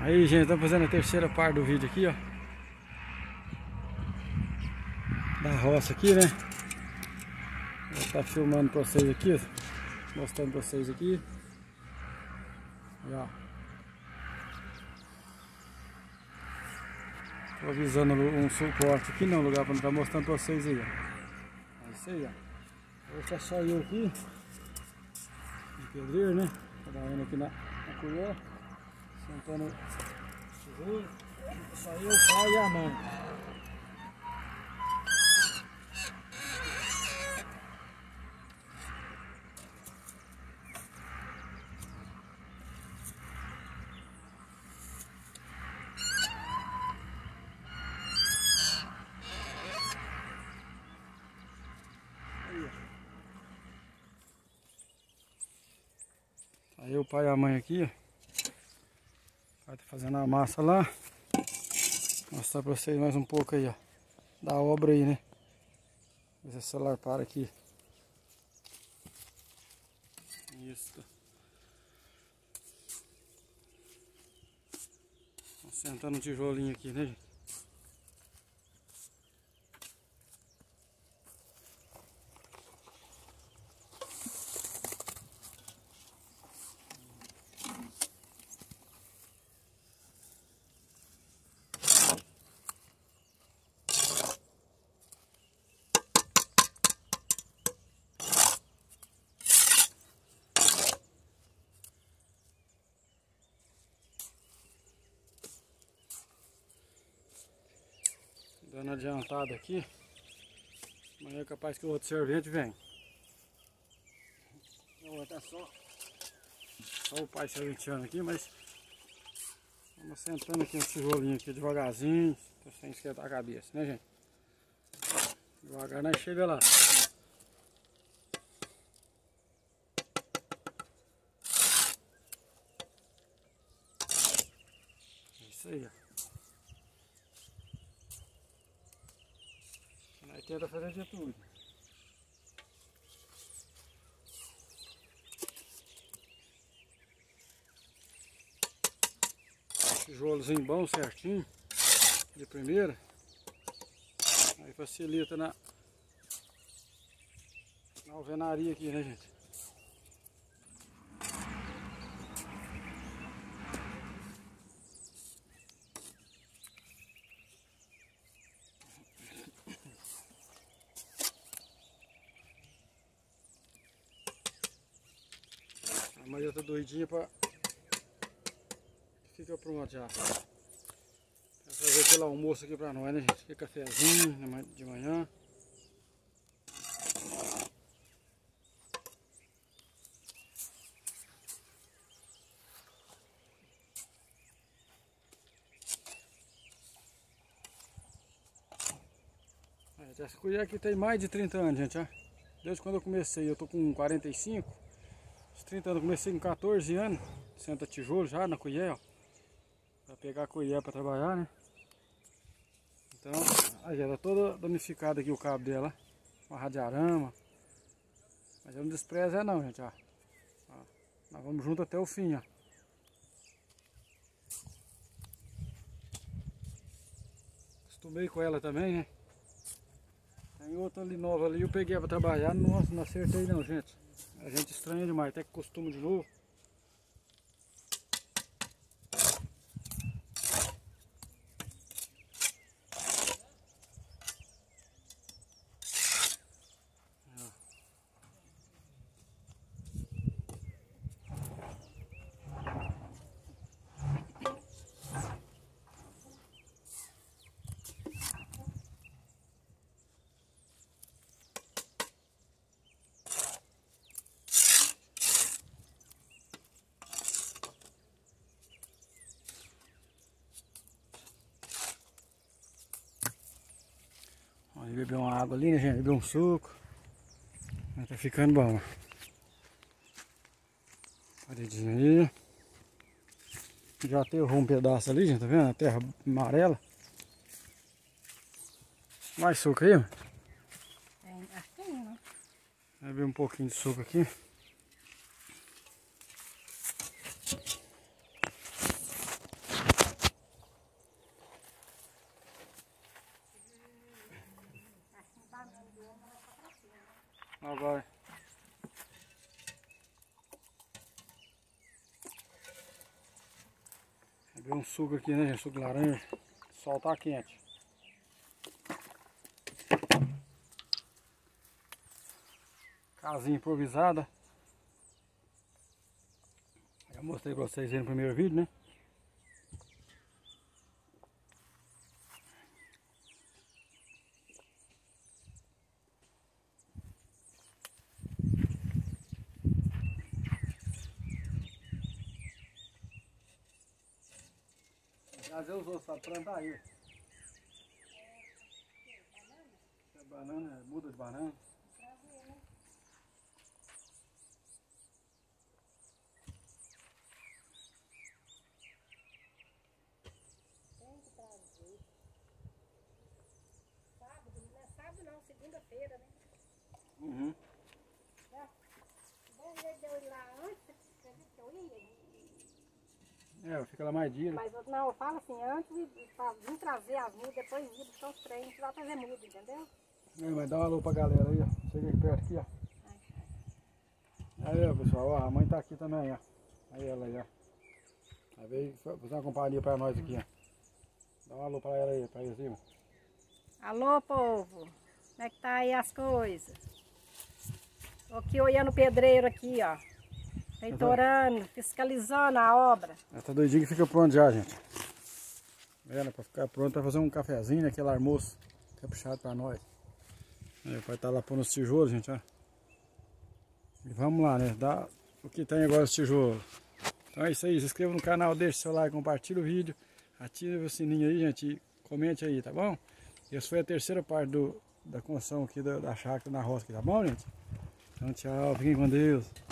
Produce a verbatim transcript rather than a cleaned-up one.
Aí, gente, estamos fazendo a terceira parte do vídeo aqui, ó. Da roça aqui, né? Vou estar filmando pra vocês aqui, ó. Mostrando pra vocês aqui. Aí, ó. Tô avisando um suporte aqui, não, lugar pra não estar mostrando pra vocês aí, ó. É isso aí, ó. Hoje tá só eu aqui. De pedreiro, né? Trabalhando aqui na, na colher. Sentando o tijolo. Só eu, o pai e a mãe. Aí o pai e a mãe aqui, ó. O pai tá fazendo a massa lá. Vou mostrar pra vocês mais um pouco aí, ó. Da obra aí, né? Ver se o celular para aqui. Isso. Sentando um tijolinho aqui, né, gente? Dando adiantado aqui. Amanhã é capaz que o outro servente vem. Vou tá só, só o pai serventeando aqui, mas vamos sentando aqui um tijolinho aqui devagarzinho, sem esquentar a cabeça, né, gente? Devagar nós chega lá. É isso aí, ó. Nós tenta fazer de tudo. Tijolozinho bom, certinho, de primeira. Aí facilita na, na alvenaria aqui, né, gente? A Maria tá doidinha pra... Fica pronto já. Vou fazer aquele almoço aqui pra nós, né, gente? Aqui cafezinho de manhã. Essa colher aqui tem mais de trinta anos, gente, ó. Desde quando eu comecei, eu tô com quarenta e cinco. Os trinta anos, eu comecei com quatorze anos. Senta tijolo já na colher, ó. Pra pegar a colher pra trabalhar, né? Então, aí já tá toda danificada aqui o cabo dela. Uma radiarama. Mas eu não desprezo é não, gente, ó. Ó, nós vamos junto até o fim, ó. Acostumei com ela também, né? Tem outra ali nova ali, eu peguei pra trabalhar, nossa, não acertei não, gente. A gente estranha demais, até que costuma de novo. Beber uma água ali, né, gente? Beber um suco. Mas tá ficando bom. Paredinha aí. Já aterrou um pedaço ali, gente, tá vendo? A terra amarela. Mais suco aí, ó. Tem, acho que tem, né? Vai beber um pouquinho de suco aqui. Beber um suco aqui, né, gente? Suco de laranja. O sol tá quente. Casinha improvisada. Já mostrei pra vocês aí no primeiro vídeo, né? Às vezes os outros sabem plantar aí. É banana, é muda de banana. Sábado, não é sábado não, segunda-feira, né? Uhum. Bom jeito de eu ir lá antes, acredito que eu ia. É, fica lá mais dia, né? Mas não, eu falo assim, antes de pra vir trazer as mudas, depois ir buscar os trem, lá trazer muda, entendeu? É, mas dá um alô pra galera aí, ó. Chega aqui perto aqui, ó. Aí, ó, pessoal, ó, a mãe tá aqui também, ó. Aí ela aí, ó. Aí veio fazer uma companhia pra nós aqui, ó. Dá um alô pra ela aí, pra eles aí, ó. Alô, povo, como é que tá aí as coisas? Tô aqui olhando o pedreiro aqui, ó. Feitorando, fiscalizando a obra. Ela tá doidinha que fica pronto já, gente. Vendo, pra ficar pronto pra fazer um cafezinho, né? Aquele almoço caprichado pra nós. Aí, o pai tá lá pondo os tijolos, gente, ó. E vamos lá, né? Dá o que tem agora os tijolos. Então é isso aí, se inscreva no canal, deixe seu like, compartilhe o vídeo, ative o sininho aí, gente, e comente aí, tá bom? Essa foi a terceira parte do, da construção aqui da, da chácara na roça, aqui, tá bom, gente? Então tchau, fiquem com Deus.